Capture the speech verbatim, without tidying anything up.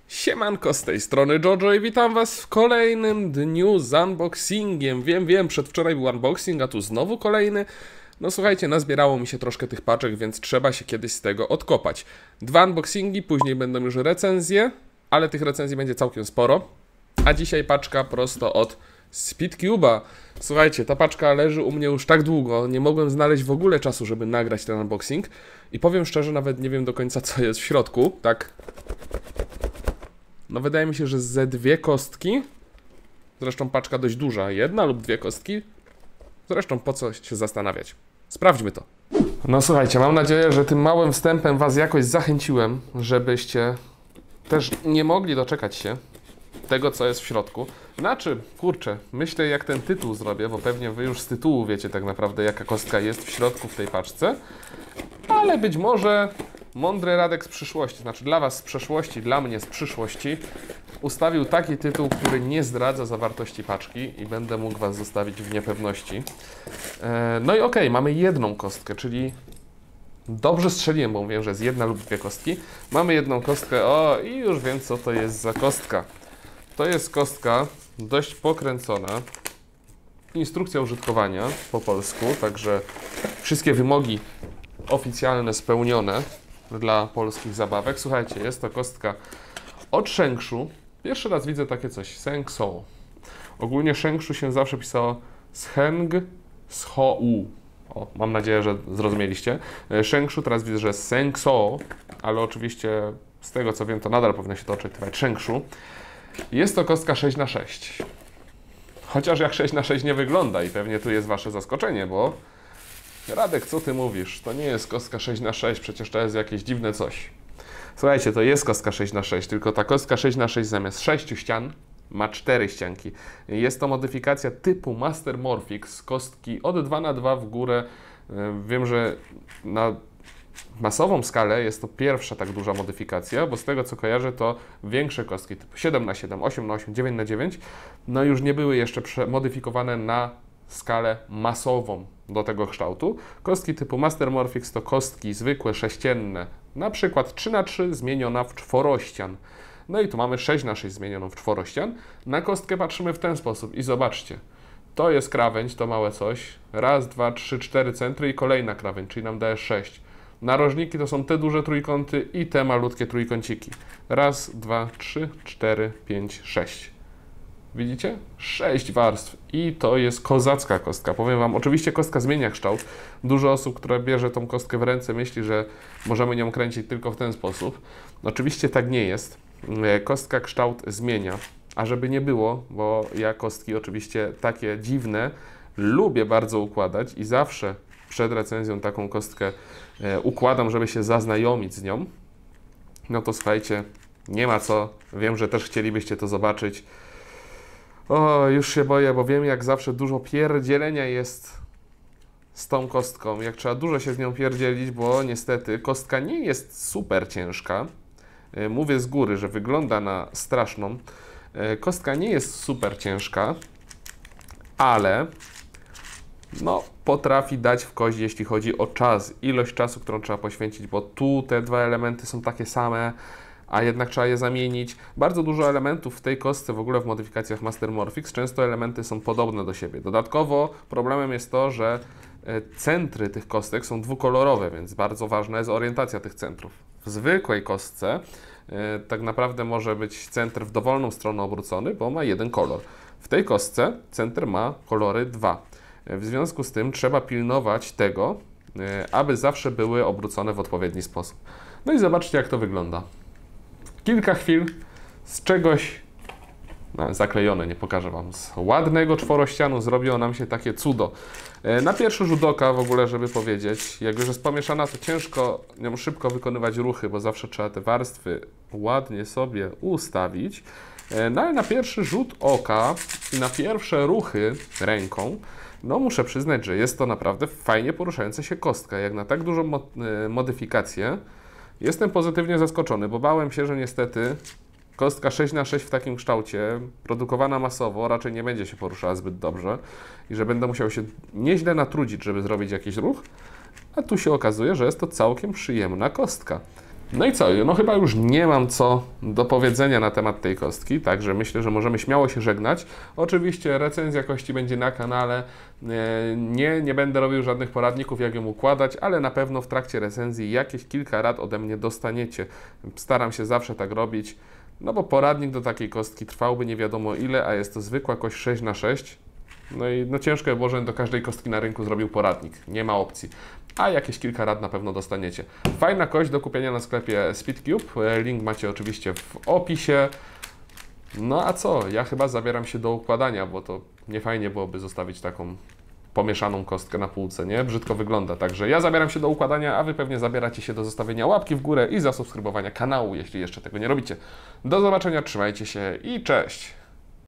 Siemanko, z tej strony Jojo i witam was w kolejnym dniu z unboxingiem. Wiem, wiem, przedwczoraj był unboxing, a tu znowu kolejny. No słuchajcie, nazbierało mi się troszkę tych paczek, więc trzeba się kiedyś z tego odkopać. Dwa unboxingi, później będą już recenzje, ale tych recenzji będzie całkiem sporo. A dzisiaj paczka prosto od Speedcube'a. Słuchajcie, ta paczka leży u mnie już tak długo, nie mogłem znaleźć w ogóle czasu, żeby nagrać ten unboxing. I powiem szczerze, nawet nie wiem do końca, co jest w środku, tak... No wydaje mi się, że ze dwie kostki. Zresztą paczka dość duża. Jedna lub dwie kostki. Zresztą po co się zastanawiać. Sprawdźmy to. No słuchajcie, mam nadzieję, że tym małym wstępem was jakoś zachęciłem, żebyście też nie mogli doczekać się tego, co jest w środku. Znaczy, kurczę, myślę jak ten tytuł zrobię, bo pewnie wy już z tytułu wiecie tak naprawdę, jaka kostka jest w środku w tej paczce. Ale być może mądry Radek z przyszłości, znaczy dla was z przeszłości, dla mnie z przyszłości, ustawił taki tytuł, który nie zdradza zawartości paczki i będę mógł was zostawić w niepewności. E, no i okej, okay, mamy jedną kostkę, czyli dobrze strzeliłem, bo mówię, że jest jedna lub dwie kostki. Mamy jedną kostkę, o i już wiem, co to jest za kostka. To jest kostka dość pokręcona. Instrukcja użytkowania po polsku, także wszystkie wymogi oficjalne spełnione dla polskich zabawek. Słuchajcie, jest to kostka od Shengshu. Pierwszy raz widzę takie coś, Shengshu. Ogólnie Shengshu się zawsze pisało Sheng Shou. O, mam nadzieję, że zrozumieliście. Shengshu, teraz widzę, że Shengshu, ale oczywiście z tego co wiem, to nadal powinno się to odczytywać Shengshu. Jest to kostka sześć na sześć. Chociaż jak sześć na sześć nie wygląda i pewnie tu jest wasze zaskoczenie, bo Radek, co ty mówisz? To nie jest kostka sześć na sześć, przecież to jest jakieś dziwne coś. Słuchajcie, to jest kostka sześć na sześć, tylko ta kostka sześć na sześć zamiast sześciu ścian ma cztery ścianki. Jest to modyfikacja typu Master Morphic z kostki od dwa na dwa w górę. Wiem, że na masową skalę jest to pierwsza tak duża modyfikacja, bo z tego co kojarzę, to większe kostki typu siedem na siedem, osiem na osiem, dziewięć na dziewięć no już nie były jeszcze modyfikowane na skalę masową do tego kształtu. Kostki typu Master Morphic to kostki zwykłe, sześcienne, na przykład trzy na trzy zmieniona w czworościan. No i tu mamy sześć na sześć zmienioną w czworościan. Na kostkę patrzymy w ten sposób i zobaczcie, to jest krawędź, to małe coś, raz, dwa, trzy, cztery centry i kolejna krawędź, czyli nam daje sześć. Narożniki to są te duże trójkąty i te malutkie trójkąciki. Raz, dwa, trzy, cztery, pięć, sześć. Widzicie? Sześć warstw i to jest kozacka kostka. Powiem wam, oczywiście kostka zmienia kształt. Dużo osób, które bierze tą kostkę w ręce, myśli, że możemy nią kręcić tylko w ten sposób. Oczywiście tak nie jest. Kostka kształt zmienia, a żeby nie było, bo ja kostki oczywiście takie dziwne lubię bardzo układać i zawsze przed recenzją taką kostkę układam, żeby się zaznajomić z nią. No to słuchajcie, nie ma co. Wiem, że też chcielibyście to zobaczyć. O, już się boję, bo wiem jak zawsze dużo pierdzielenia jest z tą kostką. Jak trzeba dużo się z nią pierdzielić, bo niestety kostka nie jest super ciężka. Mówię z góry, że wygląda na straszną. Kostka nie jest super ciężka, ale no, potrafi dać w kość, jeśli chodzi o czas, ilość czasu, którą trzeba poświęcić, bo tu te dwa elementy są takie same, a jednak trzeba je zamienić. Bardzo dużo elementów w tej kostce, w ogóle w modyfikacjach Master Morphic, często elementy są podobne do siebie. Dodatkowo problemem jest to, że centry tych kostek są dwukolorowe, więc bardzo ważna jest orientacja tych centrów. W zwykłej kostce e, tak naprawdę może być centr w dowolną stronę obrócony, bo ma jeden kolor. W tej kostce centr ma kolory dwa. W związku z tym trzeba pilnować tego, e, aby zawsze były obrócone w odpowiedni sposób. No i zobaczcie, jak to wygląda. Kilka chwil z czegoś, no, zaklejone, nie pokażę wam, z ładnego czworościanu zrobiło nam się takie cudo. Na pierwszy rzut oka w ogóle, żeby powiedzieć, jak już jest pomieszana, to ciężko nią szybko wykonywać ruchy, bo zawsze trzeba te warstwy ładnie sobie ustawić. No ale na pierwszy rzut oka i na pierwsze ruchy ręką, no muszę przyznać, że jest to naprawdę fajnie poruszająca się kostka. Jak na tak dużą mo modyfikację, jestem pozytywnie zaskoczony, bo bałem się, że niestety kostka sześć na sześć w takim kształcie, produkowana masowo, raczej nie będzie się poruszała zbyt dobrze i że będę musiał się nieźle natrudzić, żeby zrobić jakiś ruch, a tu się okazuje, że jest to całkiem przyjemna kostka. No i co? No chyba już nie mam co do powiedzenia na temat tej kostki, także myślę, że możemy śmiało się żegnać. Oczywiście recenzja kości będzie na kanale. Nie, nie będę robił żadnych poradników, jak ją układać, ale na pewno w trakcie recenzji jakieś kilka rad ode mnie dostaniecie. Staram się zawsze tak robić, no bo poradnik do takiej kostki trwałby nie wiadomo ile, a jest to zwykła kość sześć na sześć. No i no ciężko by było, żebym do każdej kostki na rynku zrobił poradnik. Nie ma opcji. A jakieś kilka rad na pewno dostaniecie. Fajna kość do kupienia na sklepie Speedcube. Link macie oczywiście w opisie. No a co? Ja chyba zabieram się do układania, bo to nie fajnie byłoby zostawić taką pomieszaną kostkę na półce, nie? Brzydko wygląda. Także ja zabieram się do układania, a Wy pewnie zabieracie się do zostawienia łapki w górę i zasubskrybowania kanału, jeśli jeszcze tego nie robicie. Do zobaczenia, trzymajcie się i cześć!